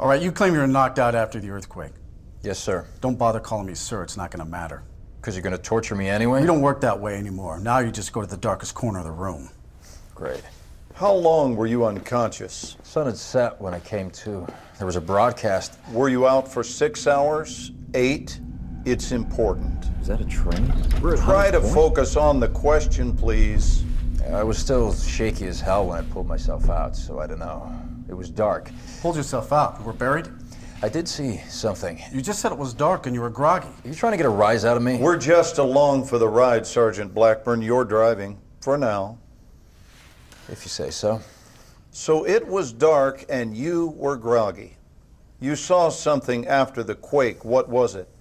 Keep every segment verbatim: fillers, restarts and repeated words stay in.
All right, you claim you were knocked out after the earthquake. Yes, sir. Don't bother calling me sir, it's not gonna matter. Because you're gonna torture me anyway? We don't work that way anymore. Now you just go to the darkest corner of the room. Great. How long were you unconscious? Sun had set when I came to. There was a broadcast. Were you out for six hours? Eight? It's important. Is that a train? Try to focus on the question, please. I was still shaky as hell when I pulled myself out, so I don't know. It was dark. Pulled yourself out. You were buried? I did see something. You just said it was dark and you were groggy. Are you trying to get a rise out of me? We're just along for the ride, Sergeant Blackburn. You're driving. For now. If you say so. So it was dark and you were groggy. You saw something after the quake. What was it?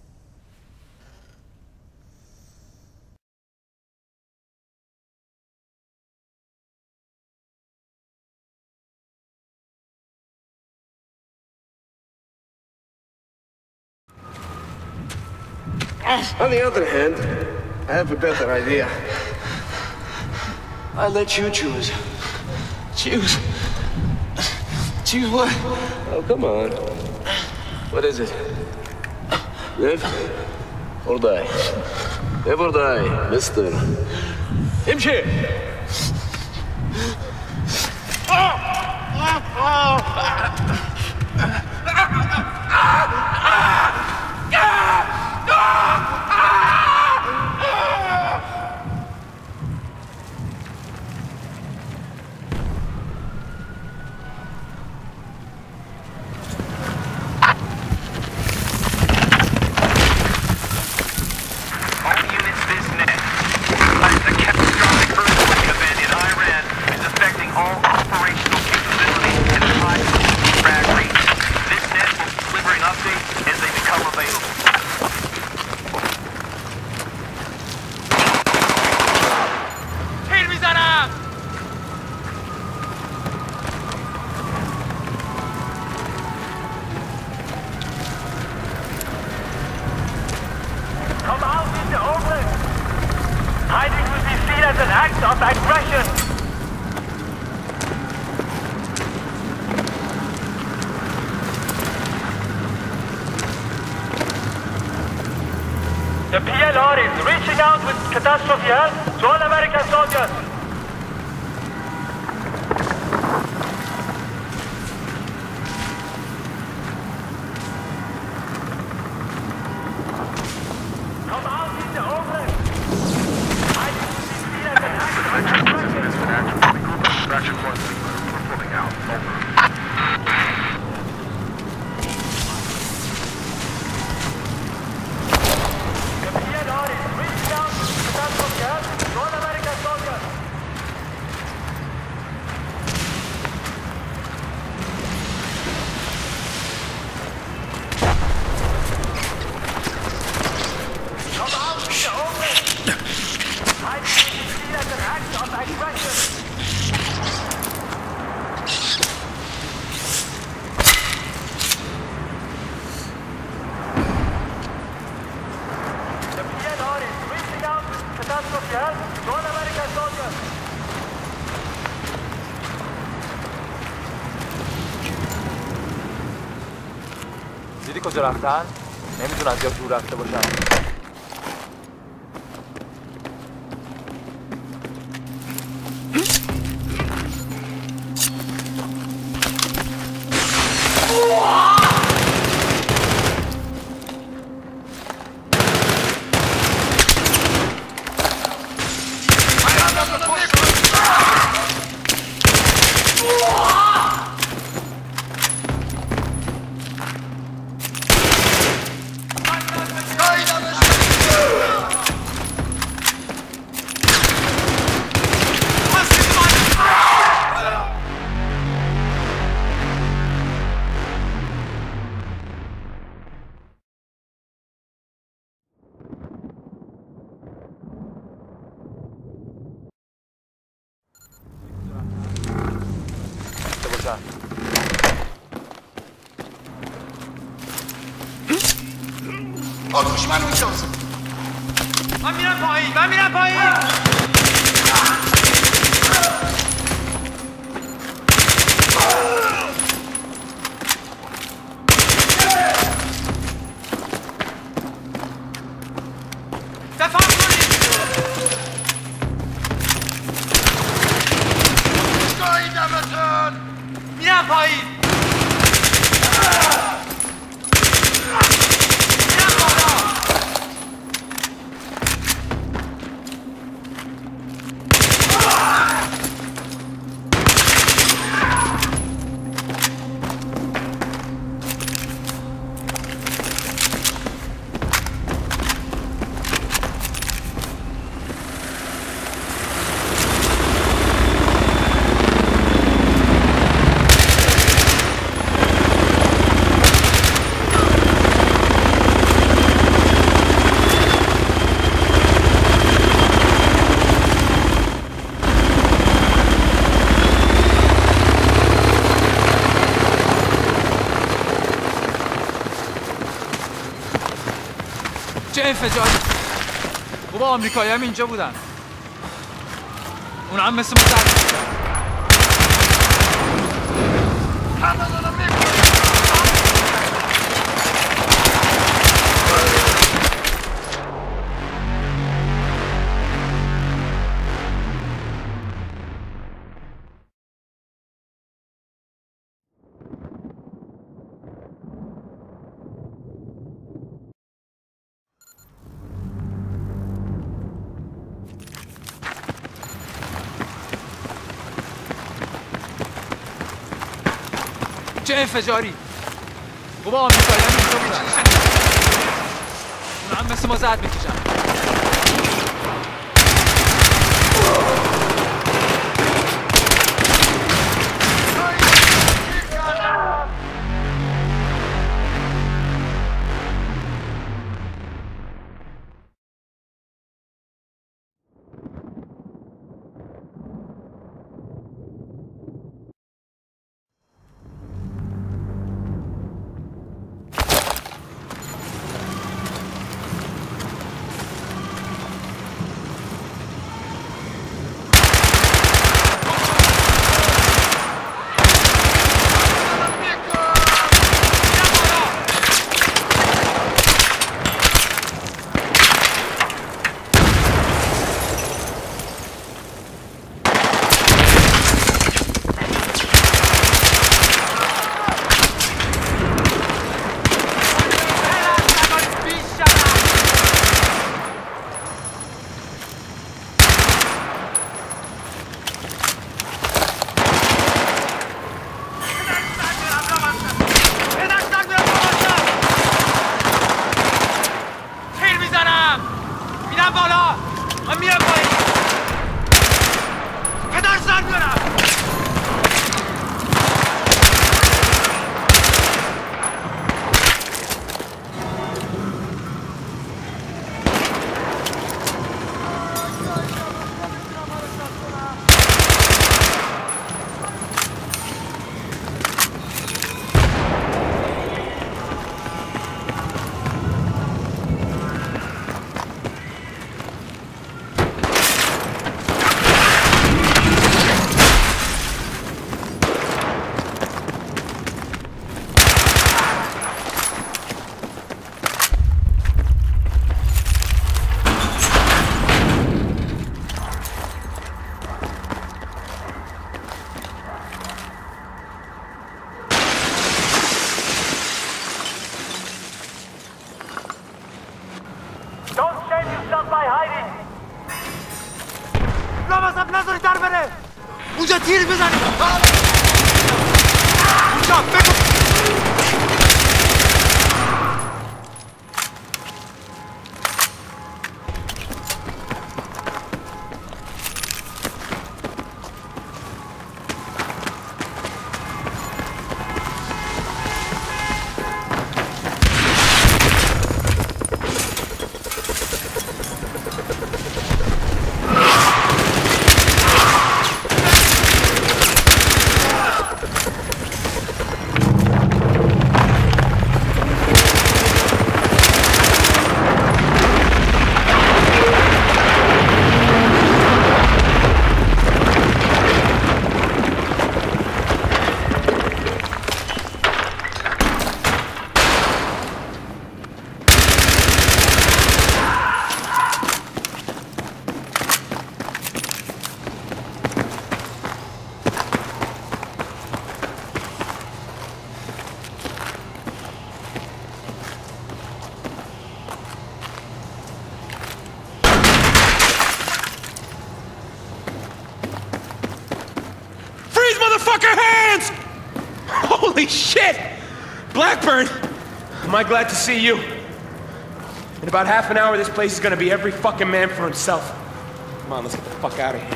On the other hand, I have a better idea. I let you choose. Choose. Choose what? Oh, come on. What is it? Live or die? Live or die, mister. Imshi! The P L R is reaching out with catastrophe help to all American soldiers. Come out in the open. Hiding will be seen as an act of aggression. Extraction point. We're pulling out. Over. دیدی کجا رفتن؟ نمیدونم یا دور رفته باشن. آتوش منو میشناسه من میرم پایین من میرم پایین انفجاری. بابا آمریکایی هم اینجا بودن. اونا هم مثل ما زرد میشن. چه انفجاری؟ بابا آمریکایی هم اینجا بودن. اونا هم مثل ما زرد میکشن. اونجا تیر بزنید. اونجا بگو. Motherfucker hands! Holy shit! Blackburn! Am I glad to see you? In about half an hour, this place is gonna be every fucking man for himself. Come on, let's get the fuck out of here.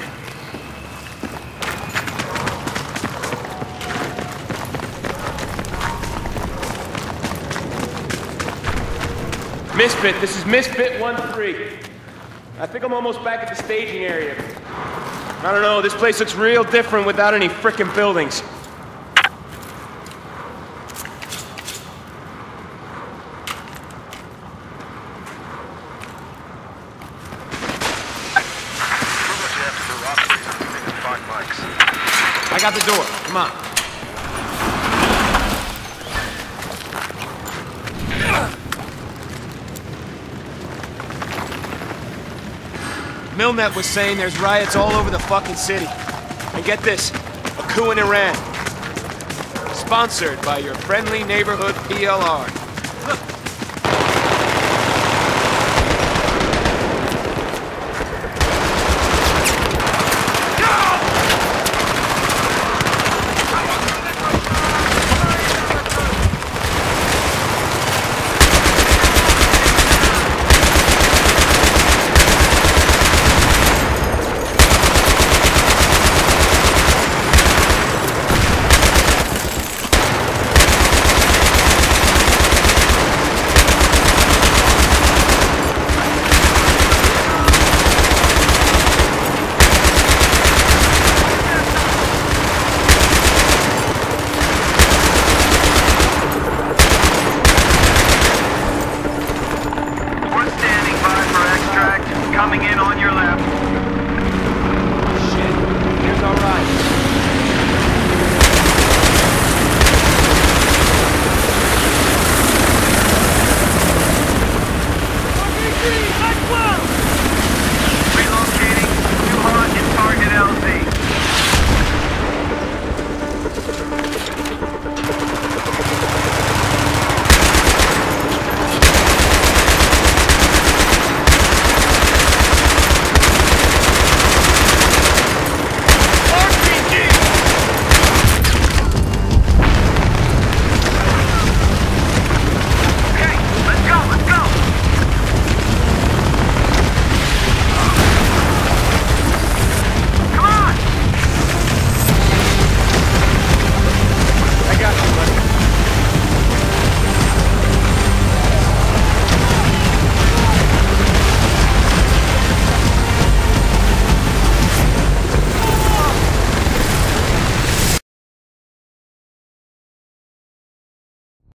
Misfit, this is Misfit one three. I think I'm almost back at the staging area. I don't know, this place looks real different without any frickin' buildings. I got the door. Come on. Milnet was saying there's riots all over the fucking city. And get this, a coup in Iran. Sponsored by your friendly neighborhood P L R.